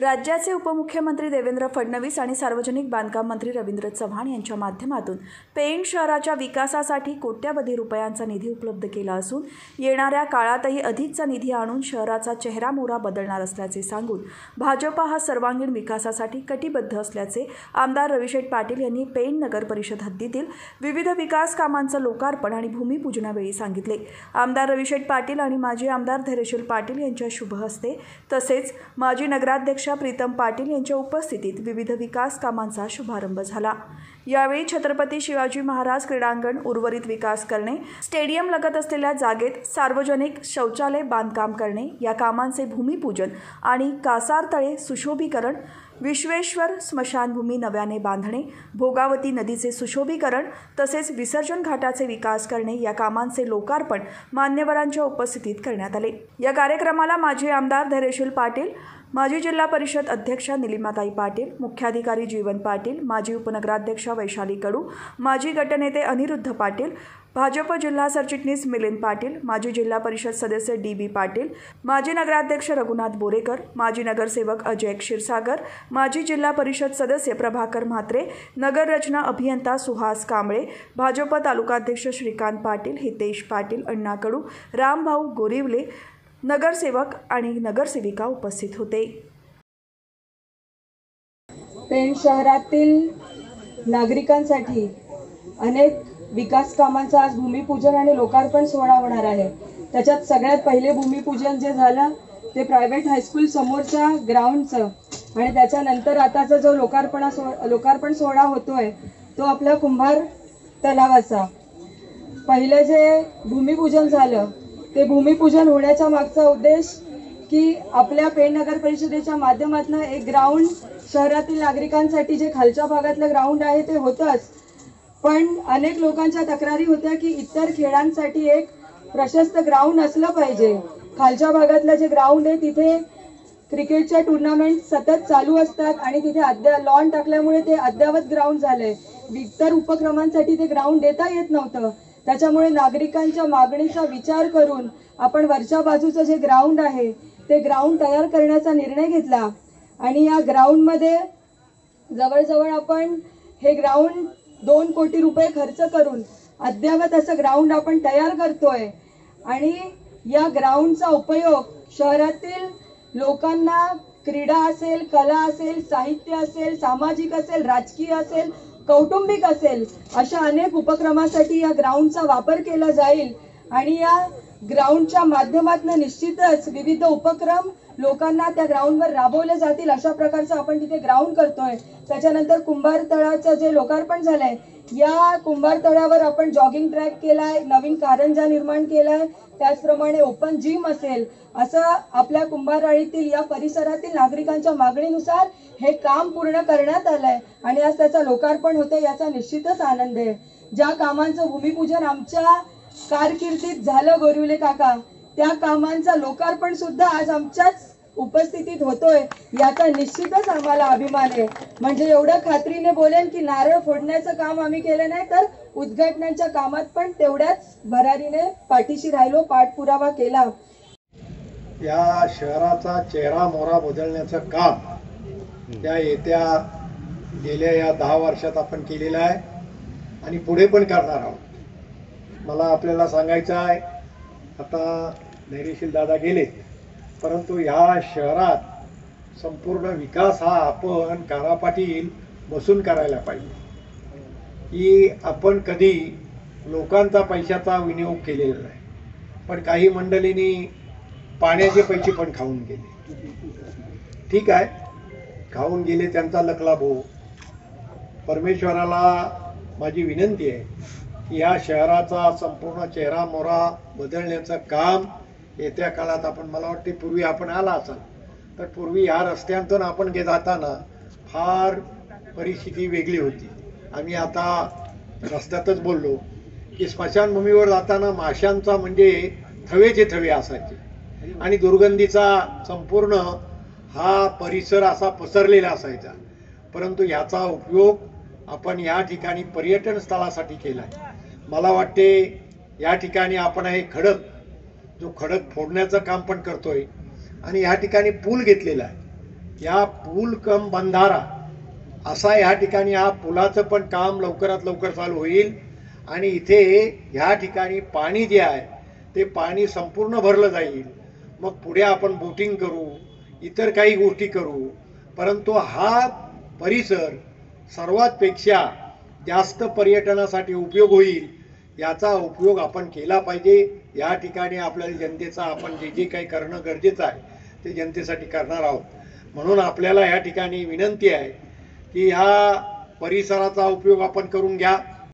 राज्याचे उपमुख्यमंत्री देवेंद्र फडणवीस आणि सार्वजनिक बांधकाम मंत्री रवींद्र चव्हाण यांच्या माध्यमातून पेण शहराच्या विकासासाठी कोट्यवधी रुपयांचा निधी उपलब्ध केला असून येणाऱ्या काळातही अधिकचा निधी आणून शहराचा चेहरामोहरा बदलणार असल्याचे सांगून भाजपा हा सर्वांगीण विकासासाठी कटिबद्ध असल्याचे आमदार रविशेठ पाटील यांनी पेण नगर परिषद हद्दीतील विविध विकास कामांचं लोकार्पण आणि भूमिपूजनावेळी सांगितले। आमदार रविशेठ पाटील आणि माजी आमदार धैर्यशील पाटील यांच्या शुभ हस्ते तसेच माजी नगराध्यक्ष प्रीतम पाटील यांच्या उपस्थितीत विविध विकास कामांचा शुभारंभ झाला। यावेळी छत्रपती शिवाजी महाराज क्रीडांगण उर्वरित विकास करणे, स्टेडियम लगत असलेल्या जागेत सार्वजनिक शौचालय बांधकाम करणे, या कामांचे भूमिपूजन आणि कासारतळे सुशोभीकरण, विश्वेश्वर स्मशानभूमी नव्याने बांधणे, भोगावती नदीचे सुशोभीकरण तसेच विसर्जन घाटाचे विकास करणे या कामांचे लोकार्पण मान्यवरांच्या उपस्थितीत करण्यात आले। या कार्यक्रमाला माजी आमदार धैर्यशील पाटील, माजी जिल्हा परिषद अध्यक्षा निलिमाताई पाटील, मुख्याधिकारी जीवन पाटील, माजी उपनगराध्यक्षा वैशाली कडू, माजी गटनेते अनिरुद्ध पाटील, भाजप जिल्हा सरचिटणीस मिलिंद पाटील, माजी जिल्हा परिषद सदस्य डी.बी. पाटील, माजी नगराध्यक्ष रघुनाथ बोरेकर, माजी नगरसेवक अजय क्षीरसागर, माजी जिल्हा परिषद सदस्य प्रभाकर म्हात्रे, नगर रचना अभियंता सुहास कांबळे, भाजप तालुकाध्यक्ष श्रीकांत पाटील, हितेश पाटील, अण्णा कडू, रामभाऊ गोरिवले, नगरसेवक आणि नगरसेविका उपस्थित होते। पेण शहरातील नागरिकांसाठी अनेक विकास कामांचा आज भूमिपूजन आणि लोकार्पण सोहळा होणार आहे। त्याच्यात सगळ्यात पहिले भूमिपूजन जे झालं ते प्रायव्हेट हायस्कूल समोरच्या ग्राउंडचं आणि त्याच्यानंतर आताचा जो लोकार्पण सोहळा होतोय तो आपल्या कुंभार तलावाचा। पहिलं जे भूमिपूजन झालं ते भूमिपूजन होण्याचा मागचा उद्देश की आपल्या पेण नगर परिषदेच्या माध्यमातून एक ग्राउंड शहरातील नागरिकांसाठी जे खालच्या भागातलं ग्राउंड आहे ते होतंच, पण अनेक लोकांच्या तक्रारी होत्या की इतर खेळांसाठी एक प्रशस्त ग्राउंड असलं पाहिजे। खालच्या भागातलं जे ग्राउंड आहे तिथे क्रिकेटच्या टुर्नामेंट सतत चालू असतात आणि तिथे लॉन टाकल्यामुळे ते अद्यावत ग्राउंड झालंय। इतर उपक्रमांसाठी ते ग्राउंड देता येत नव्हतं, त्याच्यामुळे नागरिकांच्या मागणीचा विचार करून आपण वरच्या बाजूचं जे ग्राउंड आहे ते ग्राउंड तयार करण्याचा निर्णय घेतला आणि या ग्राउंडमध्ये जवळजवळ आपण हे ग्राउंड 2 कोटी रुपये खर्च करून अद्यावत असं ग्राउंड आपण तयार करतोय आणि या ग्राउंडचा उपयोग शहरातील लोकांना क्रीडा असेल, कला असेल, साहित्य असेल, सामाजिक असेल, राजकीय असेल, कौटुंबिक असेल अशा अनेक उपक्रमासाठी या ग्राउंडचा वापर केला जाईल आणि या ग्राउंडच्या माध्यमातून निश्चितच विविध उपक्रम लोकांना त्या ग्राउंडवर राबवले जातील अशा प्रकारचं आपण तिथे ग्राउंड करतोय। त्याच्यानंतर कुंभार तळाचं जे लोकार्पण झालंय या कुंभार तळ्यावर आपण जॉगिंग ट्रॅक केलाय, नवीन कारंजा निर्माण केलाय, त्याचप्रमाणे ओपन जिम असेल, असं आपल्या कुंभारवाडीतील या परिसरातील नागरिकांच्या मागणीनुसार हे काम पूर्ण करण्यात आलंय आणि आज त्याचा लोकार्पण होते याचा निश्चितच आनंद आहे। ज्या कामांचं भूमिपूजन आमच्या कारकिर्दीत झालं गोरिवले काका, त्या कामांचा लोकार्पण सुद्धा आज आमच्याच उपस्थितीत होतोय याचा निश्चितच आम्हाला अभिमान आहे। म्हणजे एवढं खात्रीने बोलेन की नारळ फोडण्याचं काम आम्ही केलं नाही तर उद्घाटनाच्या कामात पण तेवढ्याच भरारीने पाठीशी राहिलो, पाठपुरावा केला। या शहराचा चेहरा मोहरा बदलण्याचं काम त्या गेल्या या 10 वर्षात आपण केलेलं आहे आणि पुढे पण करणार आहोत। मला आपल्याला सांगायचं आहे, आता धैर्यशील दादा गेले, परंतु ह्या शहरात संपूर्ण विकास हा आपण कारापाटील बसून करायला पाहिजे की आपण कधी लोकांचा पैशाचा विनियोग केलेला नाही, पण काही मंडळींनी पाण्याचे पैसे पण खाऊन गेले। ठीक आहे, खाऊन गेले, त्यांचा लखलाभ हो। परमेश्वराला माझी विनंती आहे की या शहराचा संपूर्ण चेहरा मोहरा बदलण्याचं काम येत्या काळात आपण, मला वाटते पूर्वी आपण आला असाल तर पूर्वी या रस्त्यांतून आपण जाताना फार परिस्थिती वेगळी होती। आम्ही आता रस्त्यातच बोललो की स्मशानभूमीवर जाताना माशांचा म्हणजे थवेचे थवे असायचे आणि दुर्गंधीचा संपूर्ण हा परिसर असा पसरलेला असायचा, परंतु याचा उपयोग आपण या ठिकाणी पर्यटन स्थळासाठी केला। मला वाटते या ठिकाणी आपण हे खडक फोडण्याचं काम पण करतोय आणि या ठिकाणी पूल घेतलेला आहे। या पूल कम बंधारा असा ह्या ठिकाणी हा पुलाचं पण काम लवकरात लवकर चालू होईल आणि इथे ह्या ठिकाणी पाणी जे आहे ते पाणी संपूर्ण भरलं जाईल. मग पुढे आपण बोटिंग करू, इतर काही गोष्टी करू, परंतु हा परिसर सर्वातपेक्षा जास्त पर्यटनासाठी उपयोग होईल याचा उपयोग आपण केला पाहिजे. या ठिकाणी आपल्याला जनतेचा आपण जे जे काही करणं गरजेचं आहे ते जनतेसाठी करणार आहोत. म्हणून आपल्याला या ठिकाणी विनंती आहे की ह्या परिसराचा उपयोग आपण करून घ्या.